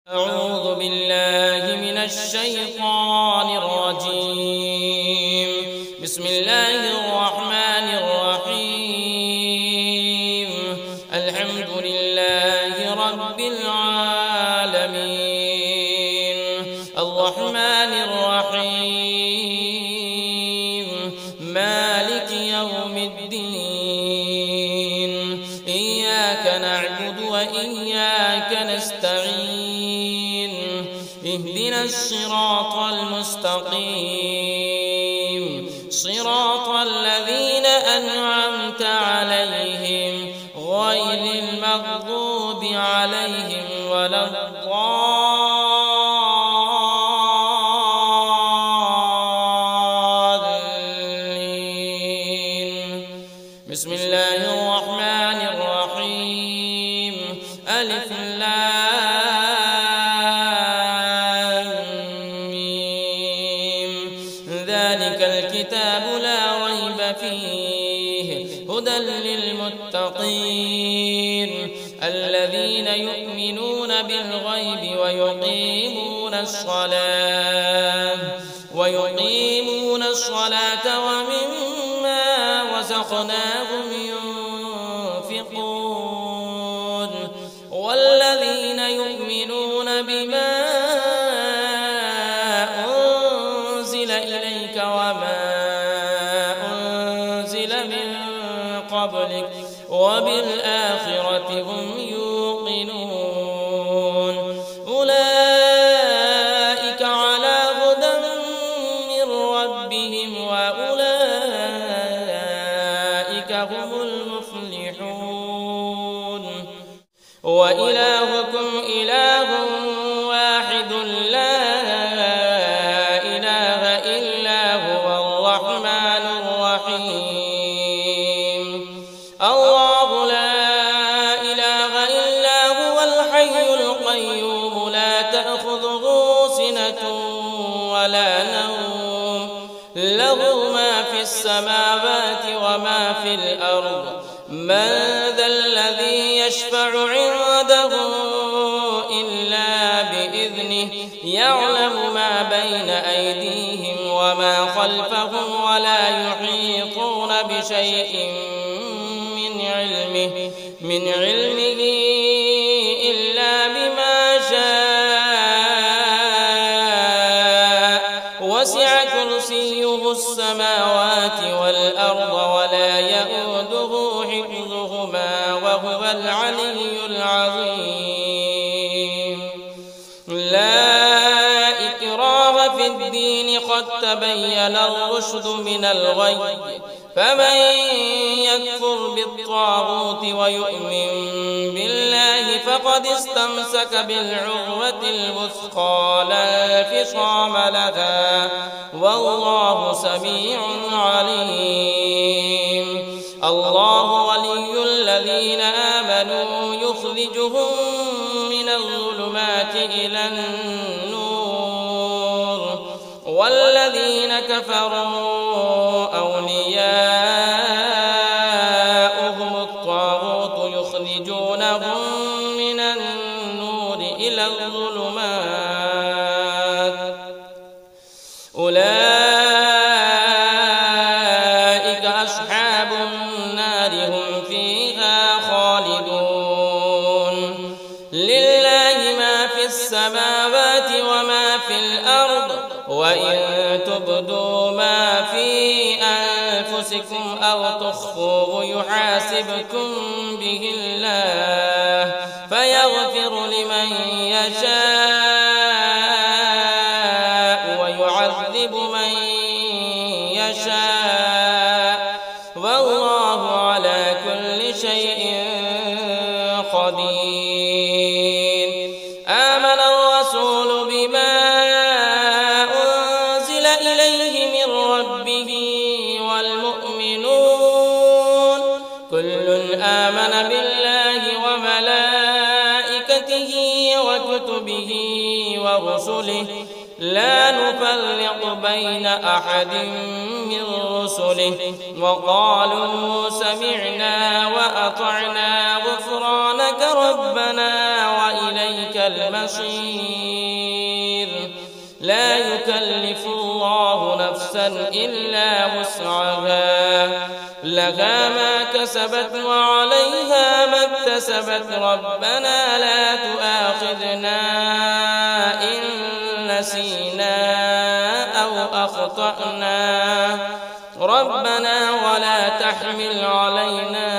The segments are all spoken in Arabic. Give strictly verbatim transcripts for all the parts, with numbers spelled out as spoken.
أعوذ بالله من الشيطان الرجيم. بسم الله الرحمن الرحيم. الحمد لله رب العالمين الرحمن الرحيم مالك يوم الدين. إياك نعبد وإياك نستعين. اهدنا الصراط المستقيم صراط الذين أنعمت عليهم غير المغضوب عليهم ولا الضالين. بسم الله الرحمن الرحيم. ألف ذلك الكتاب لا ريب فيه هدى للمتقين الذين يؤمنون بالغيب ويقيمون الصلاة ويقيمون الصلاة ومما رزقناهم ينفقون والذين يؤمنون بما وبالآخرة هم يوقنون. أولئك على هدى من ربهم وأولئك هم المفلحون. وإلهكم إله واحد لا إله إلا هو الرحمن الرحيم. الله لا إله إلا هو الحي القيوم لا تأخذه سنة ولا نوم له ما في السماوات وما في الأرض. من ذا الذي يشفع عنده إلا بإذنه يعلم ما بين أيديهم وما خلفهم ولا يحيطون بشيء علمه من علمه إلا بما شاء. وسع كرسيه السماوات والأرض ولا يئوده حفظهما وهو العلي العظيم. لا إكراه في الدين قد تبين الرشد من الغي. فمن يكفر بالطاغوت ويؤمن بالله فقد استمسك بالعروة الوثقى لا انفصام لها والله سميع عليم. الله ولي الذين آمنوا يخرجهم من الظلمات إلى النور والذين كفروا أولياؤهم الطاغوت يخرجونهم من النور إلى الظلمات. أولئك أصحاب النار هم فيها خالدون. لله ما في السماوات وما في الأرض وإن تبدوا ما في أنفسكم أو تخفوه يحاسبكم به الله فيغفر لمن يشاء ويعذب من يشاء والله على كل شيء قدير. آمن الرسول بما أنزل إليه من ربه والمؤمنون كل آمن بالله وملائكته وكتبه ورسله لا نفرق بين أحد من رسله وقالوا سمعنا وأطعنا غفرانك ربنا وإليك المصير لا يكلف الله نفسا إلا وسعها لها ما كسبت وعليها ما اكتسبت ربنا لا تؤاخذنا إن نسينا أو أخطأنا ربنا ولا تحمل علينا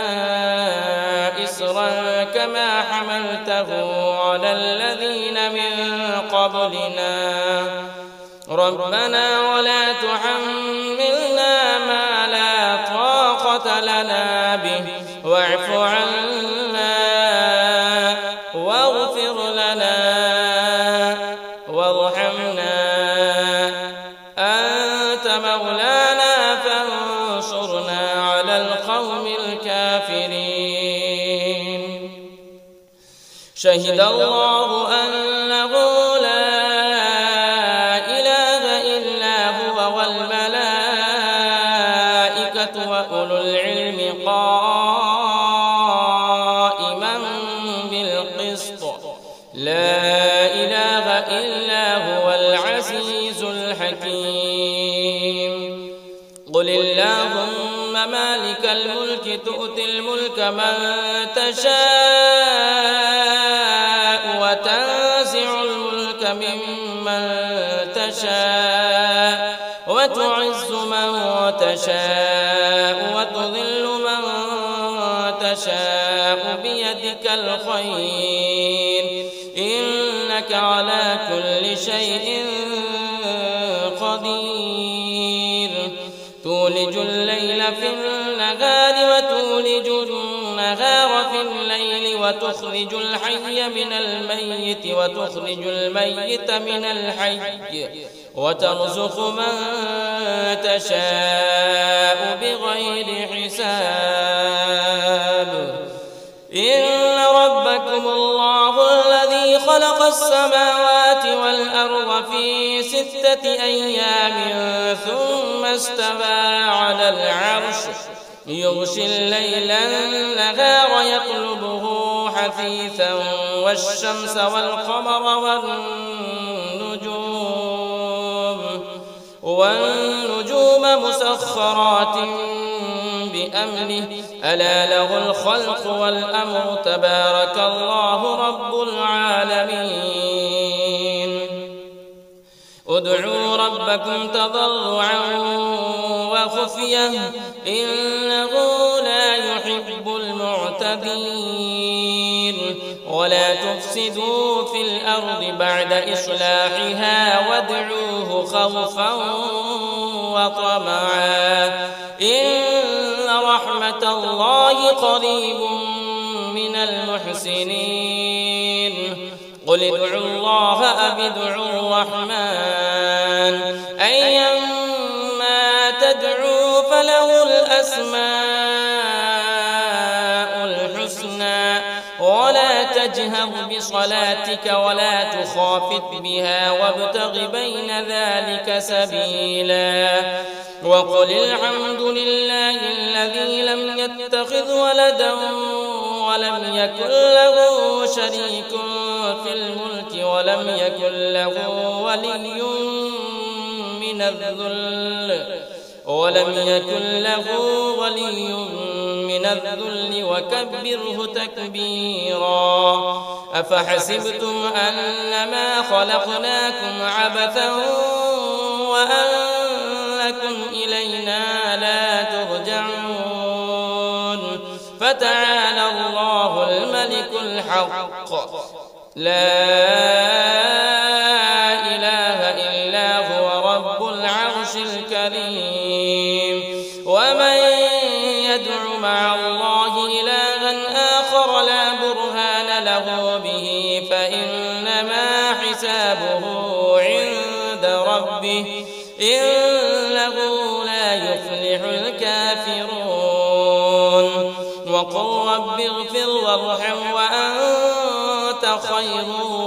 إصرا كما حملته على الذين من قبلنا ربنا ولا تحملنا ما لا طاقة لنا به واعف عنا واغفر لنا وارحمنا أنت مولانا فانصرنا على القوم الكافرين شهد الله أنه لا إله إلا هو والملائكة وأولو العلم قائما بالقسط لا إله إلا هو العزيز الحكيم قل اللهم مالك الملك تؤتي الملك من تشاء وتنزع الملك ممن تشاء وتعز من تشاء وتذل من تشاء بيدك الخير إنك على كل شيء قدير تولج الليل في النهار وتولج النهار في الليل وتخرج الحي من الميت وتخرج الميت من الحي وترزق من تشاء بغير حساب إن ربكم الله الذي خلق السماوات والأرض في ستة أيام ثم استوى على العرش يغشي الليل النهار يطلبه حثيثا والشمس والقمر والنجوم والنجوم مسخرات بأمره ألا له الخلق والأمر تبارك الله رب العالمين ادعوا ربكم تضرعا وخفية إنه لا يحب المعتدين ولا تفسدوا في الأرض بعد إصلاحها وادعوه خوفا وطمعا إن رحمة الله قريب من المحسنين قل ادعوا الله أو ادعوا الرحمن أيما تدعوا فله الأسماء الحسنى ولا تجهر بصلاتك ولا تخافت بها وابتغ بين ذلك سبيلا وقل الحمد لله الذي لم يتخذ ولدا ولم يكن له شريك في الملك ولم يكن له ولي من الذل ولم يكن له ولي من الذل وكبره تكبيرا أفحسبتم أنما خلقناكم عبثا وأنكم إلينا لا ترجعون فتعالى الله الملك الحق لا إله إلا هو رب العرش الكريم ومن يدع مع الله إلها آخر لا برهان له به فإنما حسابه عند ربه إنه لا يفلح الكافرون وقل رب اغفر وارحم وأنت خير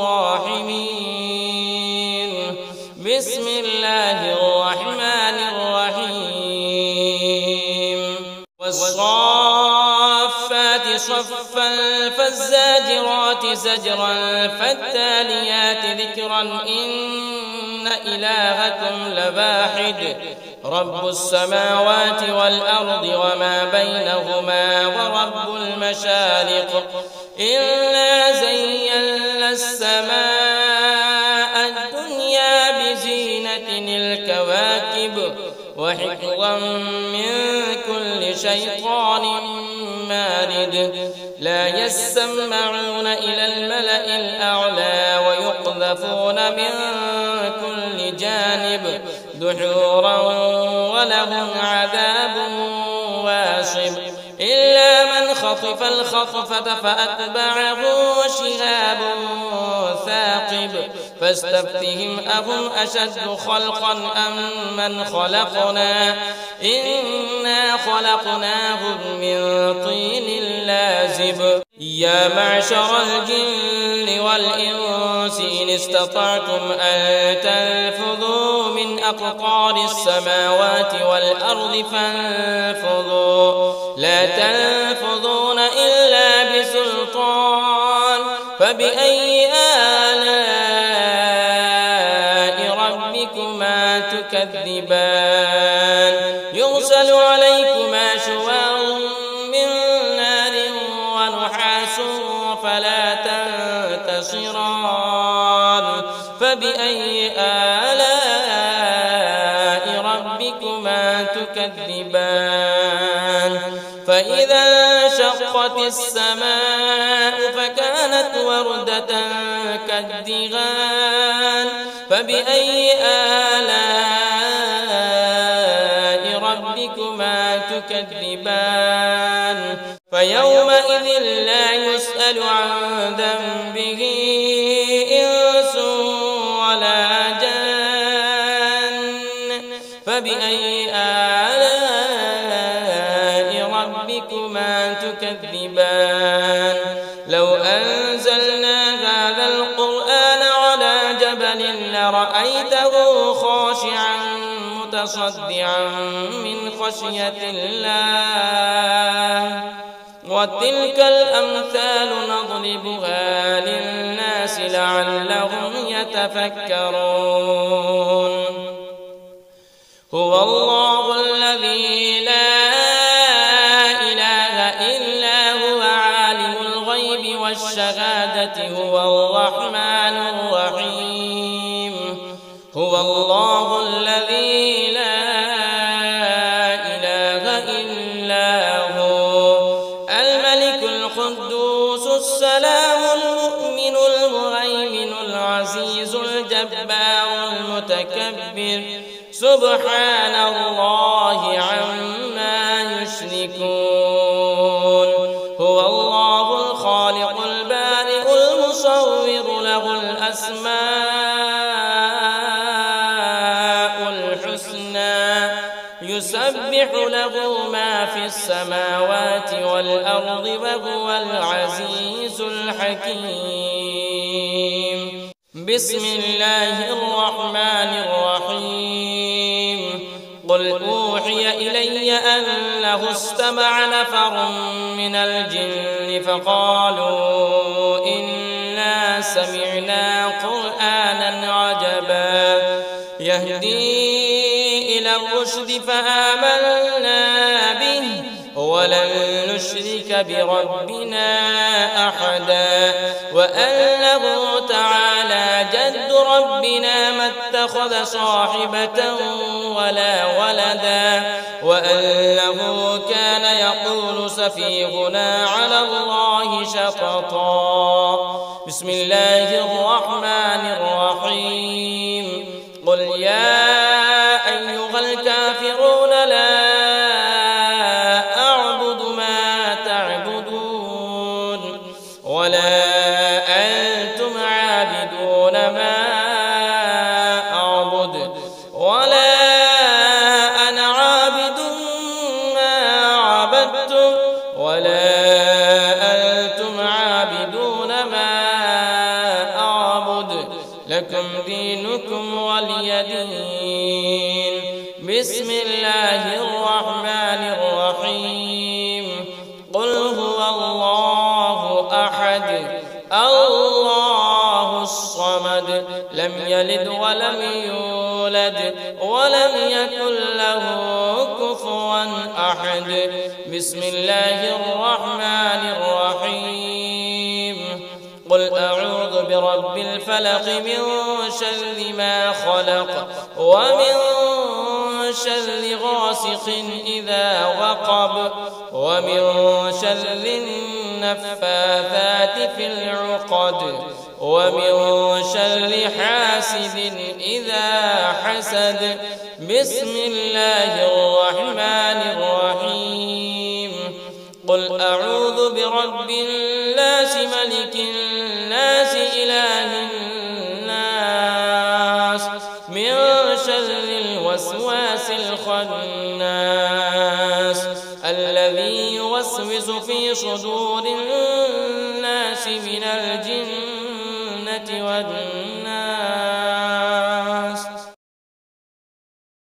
الراحمين بسم الله الرحمن الرحيم والصافات صفا فالزاجرات زجرا فالتاليات ذكرا إن إلهكم لواحد رب السماوات والأرض وما بينهما ورب المشارق إنا زينا السماء الدنيا بزينة الكواكب وحفظا من كل شيطان مارد لا يسمعون إلى الملأ الأعلى ويقذفون من كل جانب دحورا ولهم عذاب واصب إلا من خطف الخطفة فأتبعه شهاب ثاقب فاستفتهم أهم أشد خلقا أم من خلقنا إنا خلقناهم من طين لازب يا معشر الجن والإنس إن استطعتم أن تنفذوا من أقطار السماوات والأرض فانفذوا لا تنفذون إلا بسلطان فبأي آلاء ربكما تكذبان يرسل عليكما شواظ من نار ونحاس فلا تنتصران فبأي آلاء ربكما تكذبان فإذا انشقت السماء فكانت وردة كالدهان فبأي آلاء ربكما تكذبان فيومئذ لا يسأل عن ذنبه إنس ولا جان فبأي آلاء ربكما تكذبان لو أنزلنا هذا القرآن على جبل لرأيته خاشعا متصدعا من خشية الله وتلك الأمثال نضربها للناس لعلهم يتفكرون هو الله الذي لا إله إلا هو عالم الغيب والشهادة هو الرحمن الرحيم هو الله الذي لا إله إلا هو الملك القدوس السلام المؤمن المهيمن العزيز الجبار المتكبر سبحان الله عما يشركون هو الله الخالق البارئ المصور له الأسماء الحسنى يسبح له ما في السماوات والأرض وهو العزيز الحكيم بسم الله الرحمن الرحيم قل أوحي إلي أنه استمع نفر من الجن فقالوا إنا سمعنا قرآنا عجبا يهدي إلى الرشد فآمنا به ولن نشرك بربنا أحدا وأنه تعالى جد ربنا ما اتخذ صاحبة ولا ولدا وأنه كان يقول سفيهنا على الله شططا بسم الله الرحمن الرحيم قل يا أيها الكافرون لا أعبد ما تعبدون ولا أنتم عابدون ما أعبد ولا أنا عابد ما عبدتم ولا أنتم عابدون ما أعبد لكم دينكم ولي دين بسم الله الرحمن الرحيم قل هو الله أحد الصمد لم يلد ولم يولد ولم يكن له كفوا أحد. بسم الله الرحمن الرحيم. قل أعوذ برب الفلق من شر ما خلق ومن شر غاسق إذا وقب ومن شر النفاثات في العقد ومن شر حاسد إذا حسد. بسم الله الرحمن الرحيم. قل أعوذ برب الناس ملك الناس إله الناس من شر الوسواس الخناس الذي يوسوس في صدور الناس من الجنة والناس.